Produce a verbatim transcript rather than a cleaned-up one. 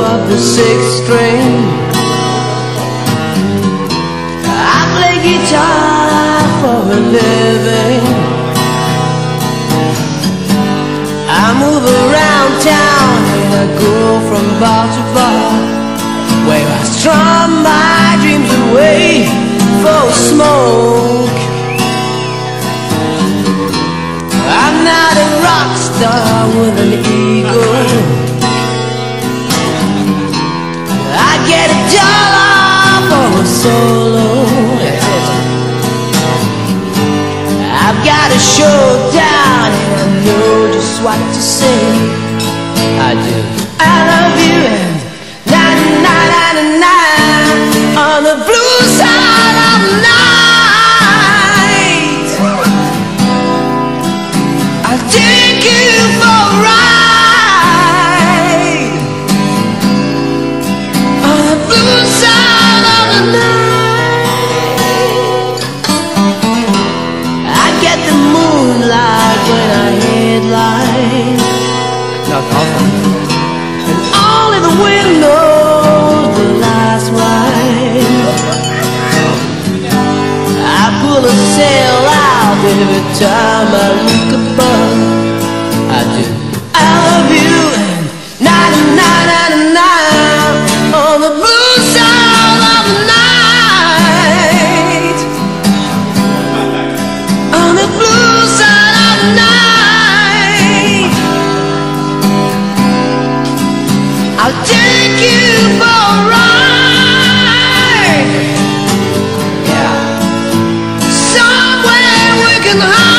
up the sixth string. I play guitar for a living. I move around town and I go from bar to bar, where I strum my dreams away for smoke. I'm not a rock star with an ego. I get a dollar for a solo. I've got a show down and I know just what to say. I do. I love you and na na na na na on the blue side of the night. I'll take you for a ride on the blue side of the night. I get the moonlight when I headline, not often, and all in the windows the last ride. I pull a sail out every time I look above. I do. I love you and na na na na na na on the blue side of the night. On the blue side of the night. I'll take you for a ride, yeah, somewhere we can hide.